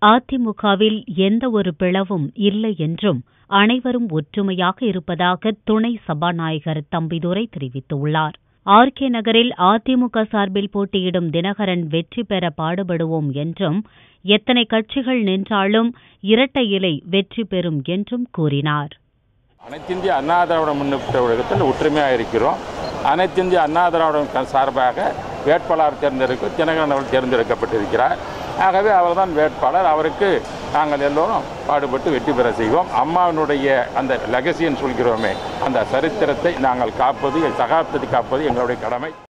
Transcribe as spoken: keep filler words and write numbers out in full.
அதிமுகவில் எந்த ஒரு பிளவும் இல்லை என்றும் அனைவரும் ஒற்றுமையாக இருப்பதாக துணை சபாநாயகர் தம்பிதுரை தெரிவித்துள்ளார். ஆர். கே. நகரில் அதிமுக சார்பில் போட்டியிடும் தினகரன் வெற்றி பெற பாடுபடுவோம் என்றும், எத்தனை கட்சிகள் நின்றாலும் இரட்டை இலை வெற்றி பெறும் என்றும் கூறினார். அனைத்திந்திய அண்ணா திராவிட முன்னேற்ற கழகத்தில் ஒற்றுமையாக இருக்கிறோம். அனைத்திந்திய அண்ணா திராவிட சார்பாக வேட்பாளர் தேர்ந்தெடுக்க தினகரன் அவர்கள் தேர்ந்தெடுக்கப்பட்டிருக்கிறார். ஆகவே அவர்தான் வேட்பாளர். அவருக்கு நாங்கள் எல்லோரும் பாடுபட்டு வெற்றி பெற செய்வோம். அம்மாவினுடைய அந்த லெகசின்னு சொல்கிறோமே, அந்த சரித்திரத்தை நாங்கள் காப்பது, சகாப்தத்தை காப்பது எங்களுடைய கடமை.